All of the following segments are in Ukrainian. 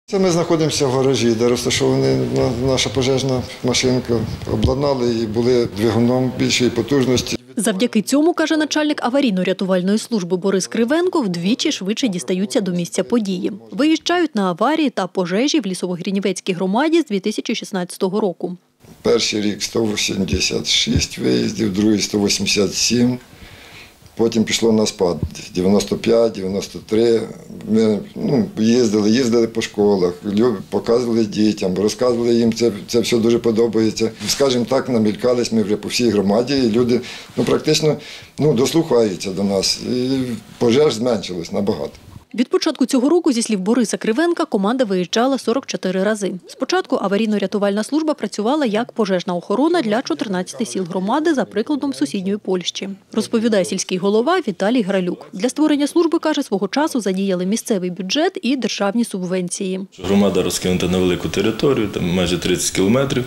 Це ми знаходимося в гаражі, де розташована наша пожежна машинка. Обладнали її, були двигуном більшої потужності. Завдяки цьому, каже начальник аварійно-рятувальної служби Борис Кривенко, вдвічі швидше дістаються до місця події. Виїжджають на аварії та пожежі в Лісово-Гринівецькій громаді з 2016 року. Перший рік 186 виїздів, другий 187. Потім пішло на спад – 95, 93. Ми їздили по школах, показували дітям, розказували їм, це все дуже подобається. Скажімо так, намількались ми вже по всій громаді, і люди практично дослухаються до нас. І пожеж зменшилось набагато. Від початку цього року, зі слів Бориса Кривенка, команда виїжджала 44 рази. Спочатку аварійно-рятувальна служба працювала як пожежна охорона для 14 сіл громади за прикладом сусідньої Польщі. Розповідає сільський голова Віталій Гралюк. Для створення служби, каже, свого часу задіяли місцевий бюджет і державні субвенції. Громада розкинута на велику територію, там майже 30 кілометрів.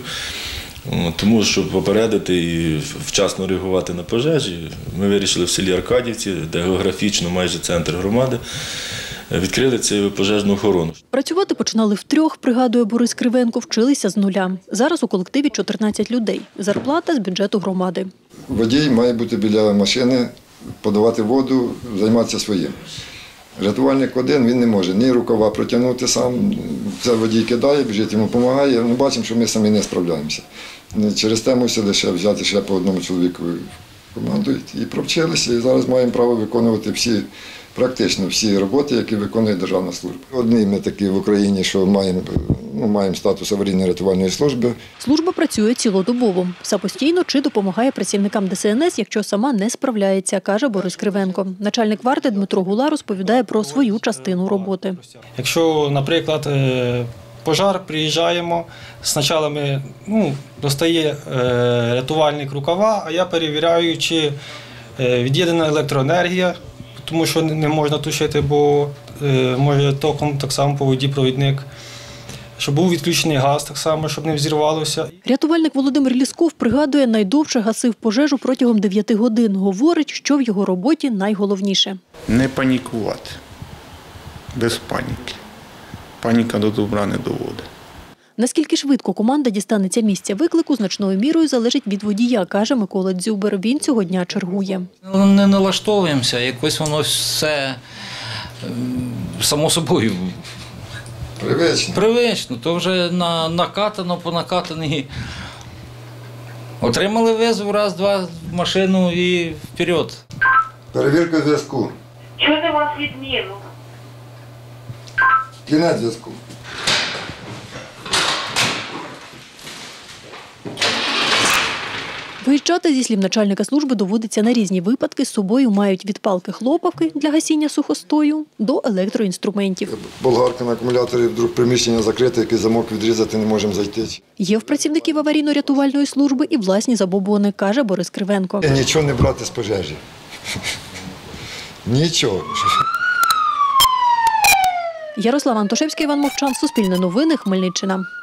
Тому, щоб попередити і вчасно реагувати на пожежі, ми вирішили в селі Аркадівці, де географічно майже центр громади, відкрили цю пожежну охорону. Працювати починали втрьох, пригадує Борис Кривенко, вчилися з нуля. Зараз у колективі 14 людей. Зарплата з бюджету громади. Водій має бути біля машини, подавати воду, займатися своїм. Рятувальник один, він не може ні рукава протягнути сам, це водій кидає, біжить, йому допомагає. Ми бачимо, що ми самі не справляємося. Через те мусили взяти ще по одному чоловіку команду і провчилися. І зараз маємо право виконувати практично всі роботи, які виконує державна служба. Одні ми такі в Україні, що маємо статус аварійно-рятувальної служби. Служба працює цілодобово. Самостійно чи допомагає працівникам ДСНС, якщо сама не справляється, каже Борис Кривенко. Начальник варти Дмитро Гула розповідає про свою частину роботи. Якщо, наприклад, пожар, приїжджаємо, спочатку достає рятувальник рукава, а я перевіряю, чи від'єднана електроенергія, тому що не можна тушити, бо може током так само по воді провідник. Щоб був відключений газ так само, щоб не взірвалося. Рятувальник Володимир Лісков пригадує, найдовше гасив пожежу протягом 9 годин. Говорить, що в його роботі найголовніше. Не панікувати, без паніки. Паніка до добра не доводить. Наскільки швидко команда дістанеться місця виклику, значною мірою залежить від водія, каже Микола Дзюбер. Він цього дня чергує. Не налаштовуємося, якось воно все само собою. Привично. То вже накатано, по накатаній. Отримали визов, раз-два, машину і вперед. Перевірка зв'язку. Чути вас відміну. Кінець зв'язку. Виїжджати, зі слів начальника служби, доводиться на різні випадки. З собою мають від палки-хлопавки для гасіння сухостою до електроінструментів. Болгарка на акумуляторі, вдруг приміщення закрите, який замок відрізати, не можемо зайти. Є в працівників аварійно-рятувальної служби і власні забобони, каже Борис Кривенко. Нічого не брати з пожежі. Нічого. Ярослав Антошевський, Іван Мовчан, Суспільне новини, Хмельниччина.